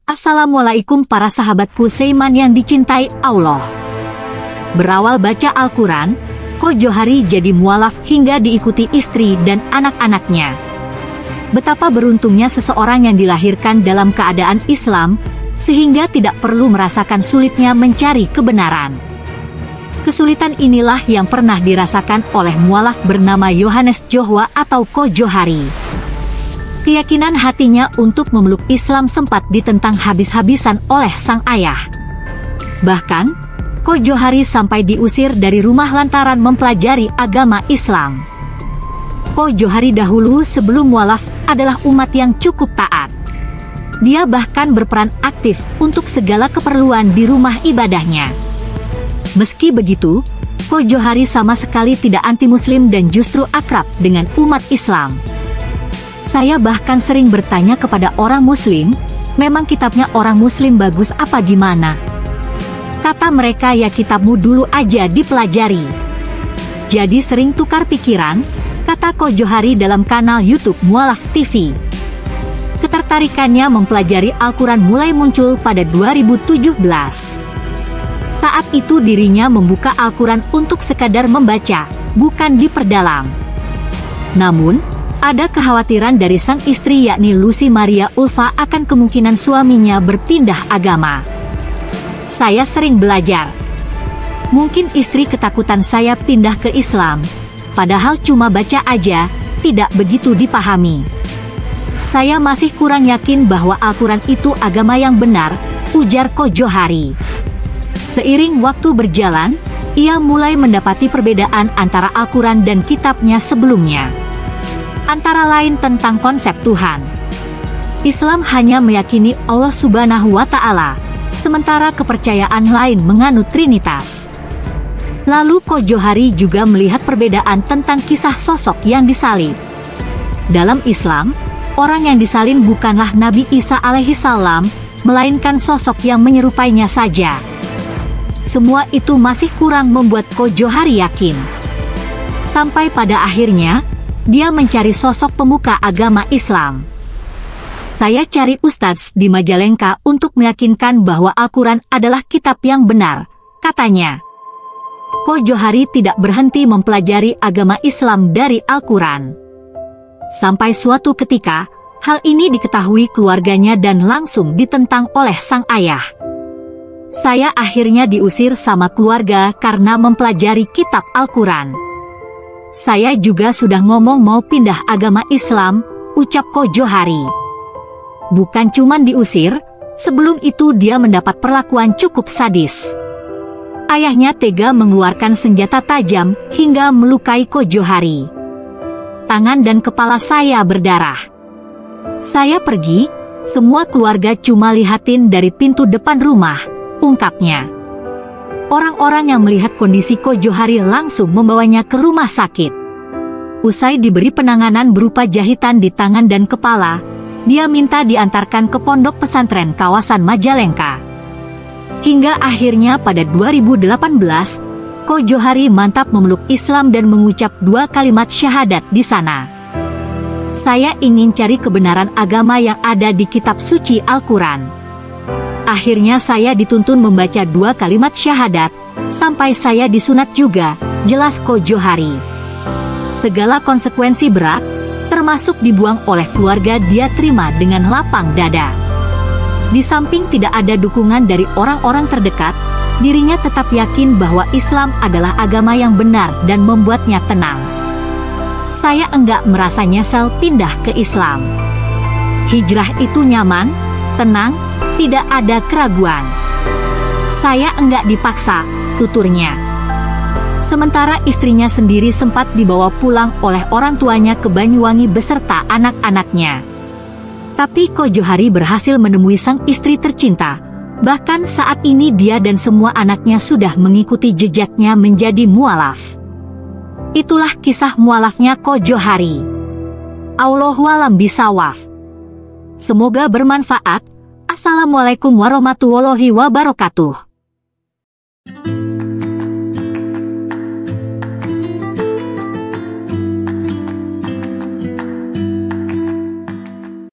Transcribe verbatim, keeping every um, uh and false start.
Assalamualaikum para sahabatku seiman yang dicintai Allah. Berawal baca Al-Quran, Ko Johari jadi mualaf hingga diikuti istri dan anak-anaknya. Betapa beruntungnya seseorang yang dilahirkan dalam keadaan Islam, sehingga tidak perlu merasakan sulitnya mencari kebenaran. Kesulitan inilah yang pernah dirasakan oleh mualaf bernama Yohanes Johwa atau Ko Johari. Keyakinan hatinya untuk memeluk Islam sempat ditentang habis-habisan oleh sang ayah. Bahkan, Ko Johari sampai diusir dari rumah lantaran mempelajari agama Islam. Ko Johari dahulu sebelum mualaf adalah umat yang cukup taat. Dia bahkan berperan aktif untuk segala keperluan di rumah ibadahnya. Meski begitu, Ko Johari sama sekali tidak anti-muslim dan justru akrab dengan umat Islam. Saya bahkan sering bertanya kepada orang muslim, memang kitabnya orang muslim bagus apa gimana? Kata mereka, ya kitabmu dulu aja dipelajari. Jadi sering tukar pikiran, kata Ko Johari dalam kanal YouTube Mualaf T V. Ketertarikannya mempelajari Al-Quran mulai muncul pada dua ribu tujuh belas. Saat itu dirinya membuka Al-Quran untuk sekadar membaca, bukan diperdalam. Namun, ada kekhawatiran dari sang istri yakni Lucy Maria Ulfa akan kemungkinan suaminya berpindah agama. Saya sering belajar. Mungkin istri ketakutan saya pindah ke Islam, padahal cuma baca aja, tidak begitu dipahami. Saya masih kurang yakin bahwa Al-Quran itu agama yang benar, ujar Ko Johari. Seiring waktu berjalan, ia mulai mendapati perbedaan antara Al-Quran dan kitabnya sebelumnya. Antara lain tentang konsep Tuhan. Islam hanya meyakini Allah Subhanahu wa Ta'ala, sementara kepercayaan lain menganut Trinitas. Lalu Ko Johari juga melihat perbedaan tentang kisah sosok yang disalib. Dalam Islam, orang yang disalib bukanlah Nabi Isa alaihissalam, melainkan sosok yang menyerupainya saja. Semua itu masih kurang membuat Ko Johari yakin. Sampai pada akhirnya, dia mencari sosok pemuka agama Islam. Saya cari ustadz di Majalengka untuk meyakinkan bahwa Al-Quran adalah kitab yang benar, katanya. Ko Johari tidak berhenti mempelajari agama Islam dari Al-Quran. Sampai suatu ketika, hal ini diketahui keluarganya dan langsung ditentang oleh sang ayah. Saya akhirnya diusir sama keluarga karena mempelajari kitab Al-Quran. Saya juga sudah ngomong mau pindah agama Islam, ucap Ko Johari. Bukan cuman diusir, sebelum itu dia mendapat perlakuan cukup sadis. Ayahnya tega mengeluarkan senjata tajam hingga melukai Ko Johari. Tangan dan kepala saya berdarah. Saya pergi, semua keluarga cuma lihatin dari pintu depan rumah, ungkapnya. Orang-orang yang melihat kondisi Ko Johari langsung membawanya ke rumah sakit. Usai diberi penanganan berupa jahitan di tangan dan kepala, dia minta diantarkan ke pondok pesantren kawasan Majalengka. Hingga akhirnya pada dua ribu delapan belas, Ko Johari mantap memeluk Islam dan mengucap dua kalimat syahadat di sana. Saya ingin cari kebenaran agama yang ada di kitab suci Al-Quran. Akhirnya saya dituntun membaca dua kalimat syahadat, sampai saya disunat juga, jelas Ko Johari. Segala konsekuensi berat, termasuk dibuang oleh keluarga, dia terima dengan lapang dada. Di samping tidak ada dukungan dari orang-orang terdekat, dirinya tetap yakin bahwa Islam adalah agama yang benar dan membuatnya tenang. Saya enggak merasa nyesel pindah ke Islam. Hijrah itu nyaman, tenang, tidak ada keraguan. Saya enggak dipaksa, tuturnya. Sementara istrinya sendiri sempat dibawa pulang oleh orang tuanya ke Banyuwangi beserta anak-anaknya. Tapi Ko Johari berhasil menemui sang istri tercinta. Bahkan saat ini dia dan semua anaknya sudah mengikuti jejaknya menjadi mualaf. Itulah kisah mualafnya Ko Johari. Allahualam bisawab. Semoga bermanfaat. Assalamualaikum warahmatullahi wabarakatuh.